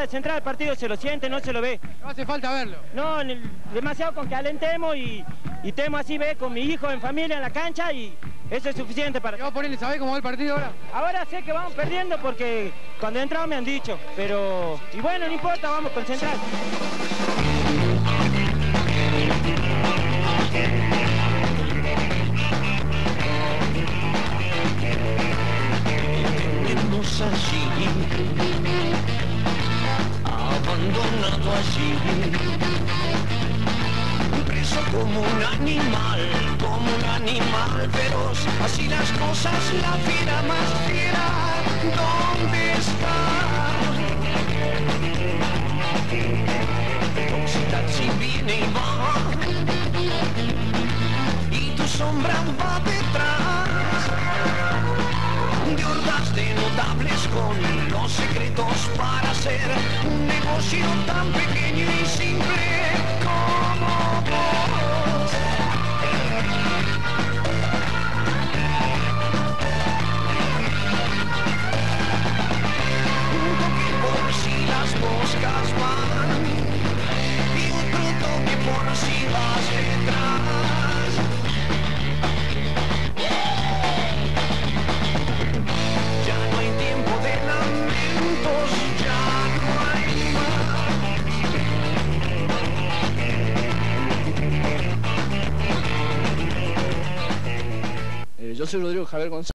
de Central el partido se lo siente, no se lo ve. No hace falta verlo. No, demasiado con que alentemos y estemos así, ve, con mi hijo en familia en la cancha y eso es suficiente para... ¿Qué va a ponerle? ¿Sabés cómo va el partido ahora? Ahora sé que vamos perdiendo porque cuando entramos me han dicho, pero... Y bueno, no importa, vamos con Central. Allí, abandonado allí, preso como un animal feroz, así las cosas, la fiera más fiera, ¿dónde está? Toxicidad si viene y va, y tu sombra va detrás. De hordas de notables con los secretos para hacer un negocio tan pequeño y simple como vos. Un toque por si las moscas van y otro toque por si vas detrás. Yo soy Rodrigo Javier González.